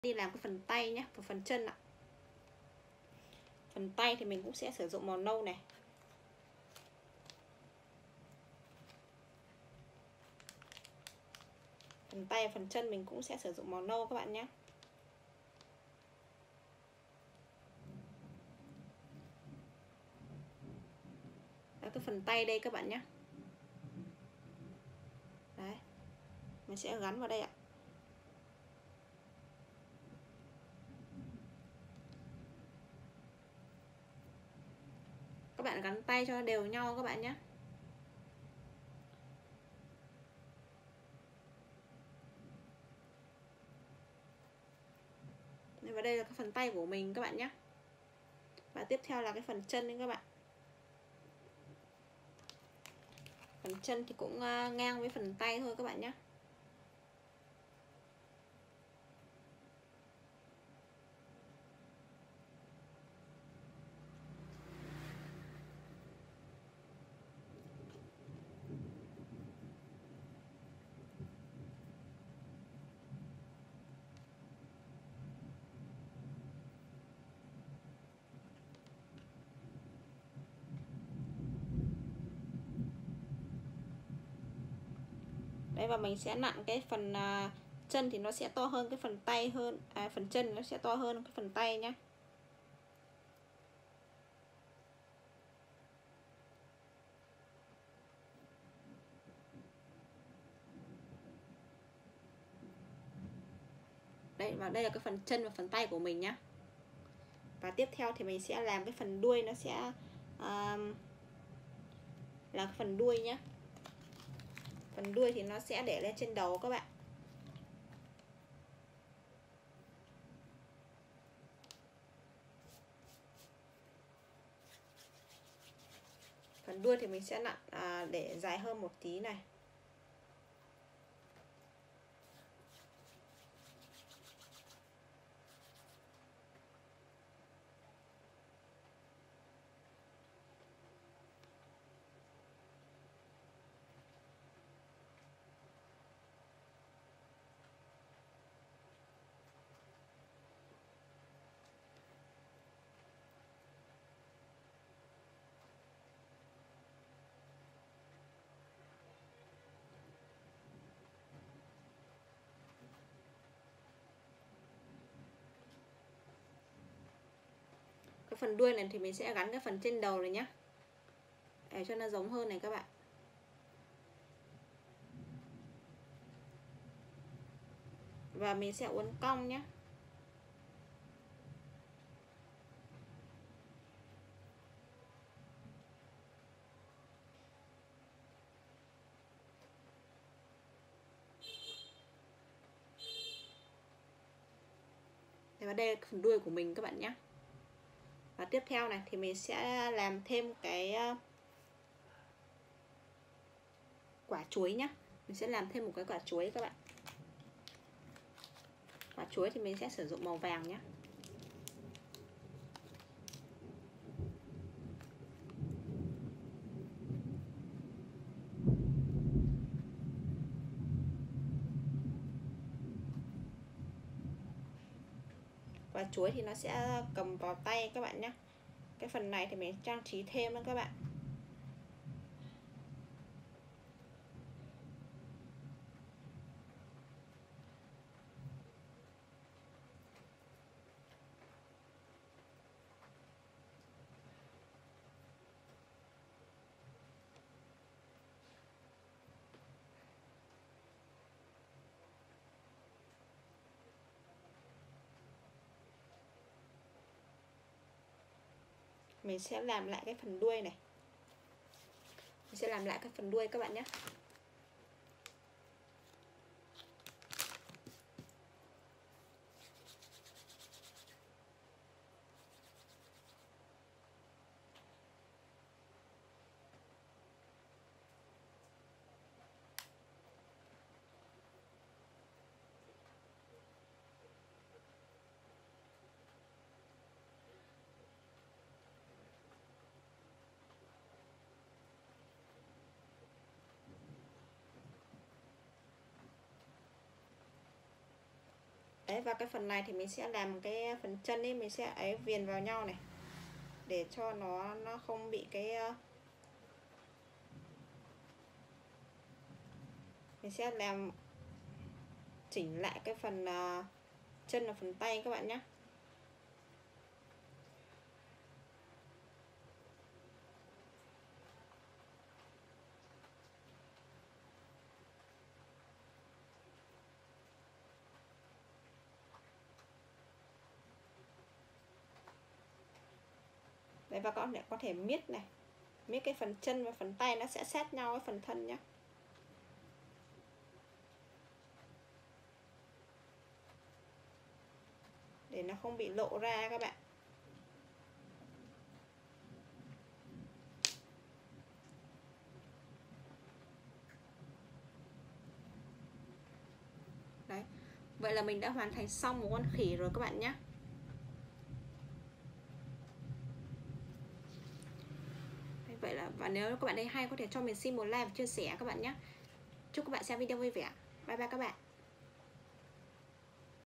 đi làm cái phần tay nhé và phần chân ạ. Phần tay thì mình cũng sẽ sử dụng màu nâu này. Phần tay và phần chân mình cũng sẽ sử dụng màu nâu các bạn nhé. Đó, cái phần tay đây các bạn nhé. Đấy, mình sẽ gắn vào đây ạ. Các bạn gắn tay cho đều nhau các bạn nhé. Và đây là cái phần tay của mình các bạn nhé. Và tiếp theo là cái phần chân đấy các bạn. Phần chân thì cũng ngang với phần tay thôi các bạn nhé. Đấy, và mình sẽ nặn cái phần chân thì nó sẽ to hơn cái phần tay hơn, phần chân nó sẽ to hơn cái phần tay nhé. Đây, và đây là cái phần chân và phần tay của mình nhé. Và tiếp theo thì mình sẽ làm cái phần đuôi, nó sẽ là cái phần đuôi nhé. Phần đuôi thì nó sẽ để lên trên đầu các bạn. Phần đuôi thì mình sẽ nặn để dài hơn một tí này. Cái phần đuôi này thì mình sẽ gắn cái phần trên đầu này nhé, để cho nó giống hơn này các bạn. Và mình sẽ uốn cong nhé. Và đây là phần đuôi của mình các bạn nhé. Và tiếp theo này thì mình sẽ làm thêm cái quả chuối nhé. Mình sẽ làm thêm một cái quả chuối các bạn. Quả chuối thì mình sẽ sử dụng màu vàng nhé. Quả chuối thì nó sẽ cầm vào tay các bạn nhé. Cái phần này thì mình trang trí thêm đó các bạn. Mình sẽ làm lại cái phần đuôi này. Mình sẽ làm lại cái phần đuôi các bạn nhé. Đấy, và cái phần này thì mình sẽ làm cái phần chân ấy, mình sẽ ấy viền vào nhau này để cho nó không bị cái mình sẽ làm chỉnh lại cái phần chân và phần tay các bạn nhé. Đấy, và các bạn có thể miết này, miết cái phần chân và phần tay nó sẽ sát nhau với phần thân nhé. Để nó không bị lộ ra các bạn. Đấy, vậy là mình đã hoàn thành xong một con khỉ rồi các bạn nhé. Vậy là, và nếu các bạn thấy hay có thể cho mình xin một like và chia sẻ các bạn nhé. Chúc các bạn xem video vui vẻ. Bye bye các bạn.